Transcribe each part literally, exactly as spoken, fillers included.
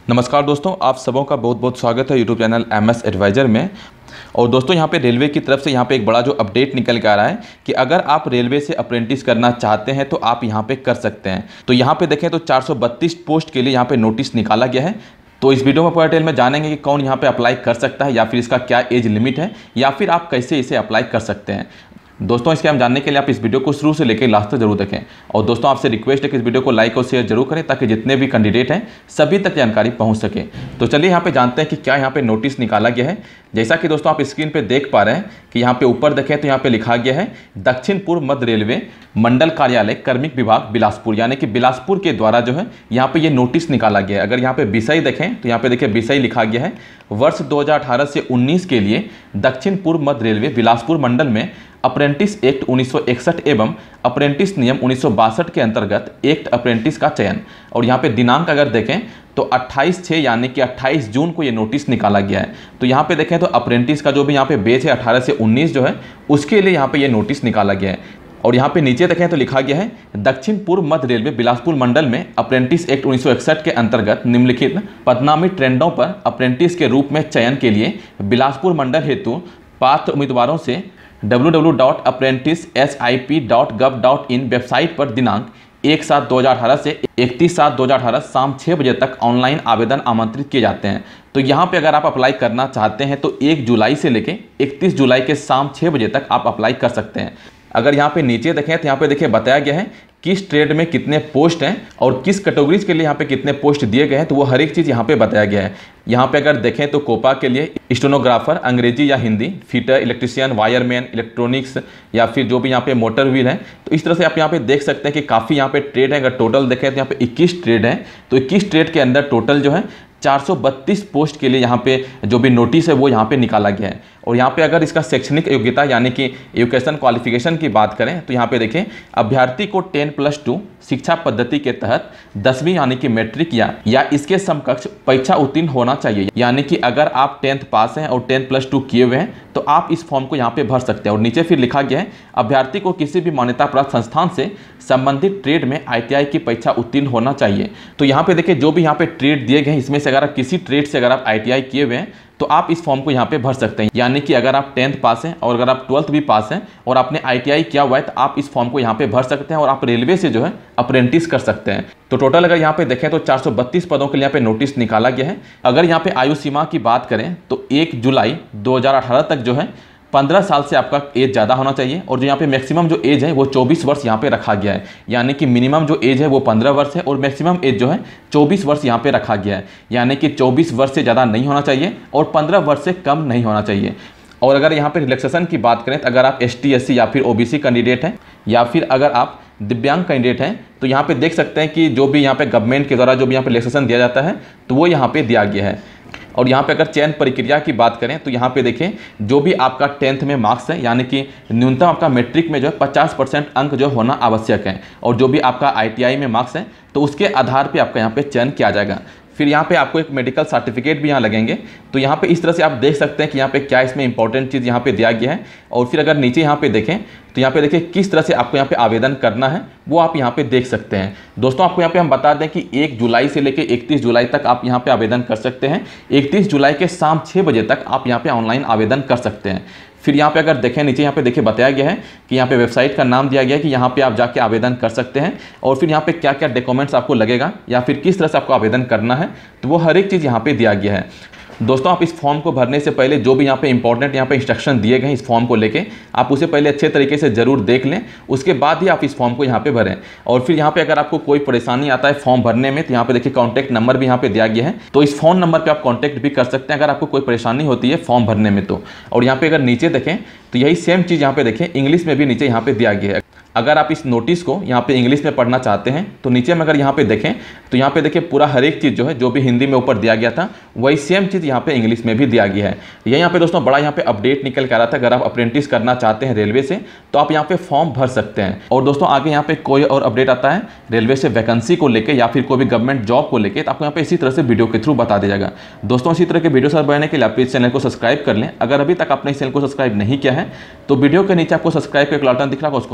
नमस्कार दोस्तों, आप सबों का बहुत बहुत स्वागत है YouTube channel M S advisor में। और दोस्तों यहाँ पे रेलवे की तरफ से यहाँ पे एक बड़ा जो अपडेट निकल के आ रहा है कि अगर आप रेलवे से अप्रेंटिस करना चाहते हैं तो आप यहाँ पे कर सकते हैं। तो यहाँ पे देखें तो चार सौ बत्तीस पोस्ट के लिए यहाँ पे नोटिस निकाला गया है। तो इस वीडियो में पूरा डिटेल में जानेंगे कि कौन यहाँ पे अप्लाई कर सकता है या फिर इसका क्या एज लिमिट है या फिर आप कैसे इसे अप्लाई कर सकते हैं। दोस्तों इसके हम जानने के लिए आप इस वीडियो को शुरू से लेकर लास्ट तक जरूर देखें। और दोस्तों आपसे रिक्वेस्ट है कि इस वीडियो को लाइक और शेयर जरूर करें ताकि जितने भी कैंडिडेट हैं सभी तक जानकारी पहुंच सके। तो चलिए यहाँ पे जानते हैं कि क्या यहाँ पे नोटिस निकाला गया है। जैसा कि दोस्तों आप स्क्रीन पे देख पा रहे हैं कि यहाँ पे ऊपर देखें तो यहाँ पे लिखा गया है दक्षिण पूर्व मध्य रेलवे मंडल कार्यालय कार्मिक विभाग बिलासपुर, यानी कि बिलासपुर के द्वारा जो है यहाँ पे ये नोटिस निकाला गया है। अगर यहाँ पे विषय देखें तो यहाँ पे देखिए विषय लिखा गया है वर्ष दो हज़ार अठारह से उन्नीस के लिए दक्षिण पूर्व मध्य रेलवे बिलासपुर मंडल में अप्रेंटिस एक्ट उन्नीस सौ इकसठ एवं अप्रेंटिस नियम उन्नीस सौ बासठ के अंतर्गत एक्ट अप्रेंटिस का चयन। और यहाँ पे दिनांक अगर देखें तो अट्ठाईस छः यानी कि अट्ठाईस जून को ये नोटिस निकाला गया है। तो यहाँ पे देखें तो अप्रेंटिस का जो भी यहाँ पे बेच है अठारह से उन्नीस जो है उसके लिए यहाँ पे ये नोटिस निकाला गया है। और यहाँ पे नीचे देखें तो लिखा गया है दक्षिण पूर्व मध्य रेलवे बिलासपुर मंडल में अप्रेंटिस एक्ट उन्नीस सौ इकसठ के अंतर्गत निम्नलिखित पदनामित ट्रेंडों पर अप्रेंटिस के रूप में चयन के लिए बिलासपुर मंडल हेतु पात्र उम्मीदवारों से W W W dot apprentice S I P dot gov dot in website पर दिनांक एक सात दो हज़ार अठारह से इकतीस सात दो हज़ार अठारह शाम छः बजे तक ऑनलाइन आवेदन आमंत्रित किए जाते हैं। तो यहाँ पे अगर आप अप्लाई करना चाहते हैं तो एक जुलाई से लेके इकतीस जुलाई के शाम छः बजे तक आप अप्लाई कर सकते हैं। अगर यहाँ पे नीचे देखें तो यहाँ पे देखिए बताया गया है किस ट्रेड में कितने पोस्ट हैं और किस कैटेगरीज के लिए यहाँ पे कितने पोस्ट दिए गए हैं, तो वो हर एक चीज़ यहाँ पे बताया गया है। यहाँ पे अगर देखें तो कोपा के लिए स्टेनोग्राफर अंग्रेजी या Hindi, fitter, electrician, wireman, electronics या फिर जो भी यहाँ पे मोटर व्हील है। तो इस तरह से आप यहाँ पे देख सकते हैं कि काफ़ी यहाँ पे ट्रेड है। अगर टोटल देखें तो यहाँ पे इक्कीस ट्रेड है। तो इक्कीस ट्रेड के अंदर टोटल जो है चार सौ बत्तीस पोस्ट के लिए यहाँ पे जो भी नोटिस है वो यहाँ पे निकाला गया है। और यहाँ पे अगर इसका शैक्षणिक योग्यता यानी कि एजुकेशन क्वालिफिकेशन की बात करें तो यहाँ पे देखें अभ्यर्थी को टेन प्लस टू शिक्षा पद्धति के तहत दसवीं यानी कि मैट्रिक या या इसके समकक्ष परीक्षा उत्तीर्ण होना चाहिए। यानी कि अगर आप टेंथ पास हैं और टेन प्लस टू किए हुए हैं तो आप इस फॉर्म को यहाँ पे भर सकते हैं। और नीचे फिर लिखा गया है अभ्यर्थी को किसी भी मान्यता प्राप्त संस्थान से संबंधित ट्रेड में आई टी आई की परीक्षा उत्तीर्ण होना चाहिए। तो यहाँ पे देखिए जो भी यहाँ पे ट्रेड दिए गए हैं इसमें से अगर आप किसी ट्रेड से अगर आप आई टी आई किए हुए हैं तो आप इस फॉर्म को यहाँ पे भर सकते हैं। यानी कि अगर आप टेंथ पास हैं और अगर आप ट्वेल्थ भी पास हैं और आपने आई टी आई किया हुआ है तो आप इस फॉर्म को यहाँ पे भर सकते हैं और आप रेलवे से जो है अप्रेंटिस कर सकते हैं। तो टोटल अगर यहाँ पे देखें तो चार सौ बत्तीस पदों के लिए यहाँ पे नोटिस निकाला गया है। अगर यहाँ पे आयु सीमा की बात करें तो एक जुलाई दो हज़ार अठारह तक जो है पंद्रह साल से आपका एज ज़्यादा होना चाहिए। और जो यहाँ पे मैक्सिमम जो एज है वो चौबीस वर्ष यहाँ पे रखा गया है। यानी कि मिनिमम जो एज है वो पंद्रह वर्ष है और मैक्सिमम एज जो है चौबीस वर्ष यहाँ पे रखा गया है। यानी कि चौबीस वर्ष से ज़्यादा नहीं होना चाहिए और पंद्रह वर्ष से कम नहीं होना चाहिए। और अगर यहाँ पे रिलैक्सेशन की बात करें तो अगर आप एस टी एस सी या फिर ओ बी सी कैंडिडेट हैं या फिर अगर आप दिव्यांग कैंडिडेट हैं तो यहाँ पे देख सकते हैं कि जो भी यहाँ पे गवर्नमेंट के द्वारा जो भी यहाँ पे रिलैक्सेशन दिया जाता है तो वो यहाँ पे दिया गया है। और यहाँ पे अगर चयन प्रक्रिया की बात करें तो यहाँ पे देखें जो भी आपका टेंथ में मार्क्स है यानी कि न्यूनतम आपका मैट्रिक में जो है पचास परसेंट अंक जो होना आवश्यक है। और जो भी आपका आई टी आई में मार्क्स है तो उसके आधार पे आपका यहाँ पे चयन किया जाएगा। फिर यहाँ पे आपको एक मेडिकल सर्टिफिकेट भी यहाँ लगेंगे। तो यहाँ पे इस तरह से आप देख सकते हैं कि यहाँ पे क्या इसमें इंपॉर्टेंट चीज़ यहाँ पे दिया गया है। और फिर अगर नीचे यहाँ पे देखें तो यहाँ पे देखिए किस तरह से आपको यहाँ पे आवेदन करना है वो आप यहाँ पे देख सकते हैं। दोस्तों आपको यहाँ पे हम बता दें कि एक जुलाई से लेकर इकतीस जुलाई तक आप यहाँ पे आवेदन कर सकते हैं। इकतीस जुलाई के शाम छः बजे तक आप यहाँ पे ऑनलाइन आवेदन कर सकते हैं। फिर यहाँ पे अगर देखें नीचे यहाँ पे देखिए बताया गया है कि यहाँ पे वेबसाइट का नाम दिया गया है कि यहाँ पे आप जाके आवेदन कर सकते हैं। और फिर यहाँ पे क्या क्या डॉक्यूमेंट्स आपको लगेगा या फिर किस तरह से आपको आवेदन करना है तो वो हर एक चीज़ यहाँ पे दिया गया है। दोस्तों आप इस फॉर्म को भरने से पहले जो भी यहाँ पे इंपॉर्टेंट यहाँ पे इंस्ट्रक्शन दिए गए हैं इस फॉर्म को लेके आप उसे पहले अच्छे तरीके से जरूर देख लें, उसके बाद ही आप इस फॉर्म को यहाँ पे भरें। और फिर यहाँ पे अगर आपको कोई परेशानी आता है फॉर्म भरने में तो यहाँ पे देखिए कॉन्टैक्ट नंबर भी यहाँ पे दिया गया है। तो इस फोन नंबर पर आप कॉन्टैक्ट भी कर सकते हैं अगर आपको कोई परेशानी होती है फॉर्म भरने में तो। और यहाँ पे अगर नीचे देखें तो यही सेम चीज़ यहाँ पे देखें इंग्लिश में भी नीचे यहाँ पे दिया गया है। अगर आप इस नोटिस को यहाँ पे इंग्लिश में पढ़ना चाहते हैं तो नीचे में अगर यहाँ पे देखें तो यहाँ पे देखिए पूरा हर एक चीज़ जो है जो भी हिंदी में ऊपर दिया गया था वही सेम चीज़ यहाँ पे इंग्लिश में भी दिया गया है। ये यहाँ पे दोस्तों बड़ा यहाँ पे अपडेट निकल कर आ रहा था। अगर आप अप्रेंटिस करना चाहते हैं रेलवे से तो आप यहाँ पे फॉर्म भर सकते हैं। और दोस्तों आगे यहाँ पे कोई और अपडेट आता है रेलवे से वैकेंसी को लेकर या फिर कोई भी गवर्नमेंट जॉब को लेकर तो आपको यहाँ पे इसी तरह से वीडियो के थ्रू बता दिया जाएगा। दोस्तों इसी तरह के वीडियो सर बनने के लिए आप इस चैनल को सब्सक्राइब कर लें। अगर अभी तक आपने इस चैनल को सब्सक्राइब नहीं किया है तो वीडियो के नीचे आपको सब्सक्राइब का एक बटन दिख रहा है उसको आप क्लिक कर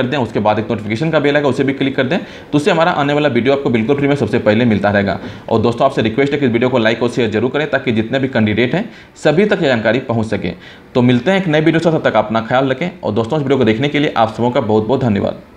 दें, उसके बाद एक नोटिफिकेशन का बेल आएगा उसे भी क्लिक कर दें, तो उससे हमारा आने वाला वीडियो आपको बिल्कुल फ्री में सबसे पहले मिलता रहेगा। और दोस्तों आपसे रिक्वेस्ट है कि इस वीडियो को लाइक और शेयर जरूर करें ताकि जितने भी कैंडिडेट हैं सभी तक ये जानकारी पहुंच सके। तो मिलते हैं एक नए वीडियो से, तब तक अपना ख्याल रखें। और दोस्तों इस वीडियो को देखने के लिए आप सबों का बहुत बहुत धन्यवाद।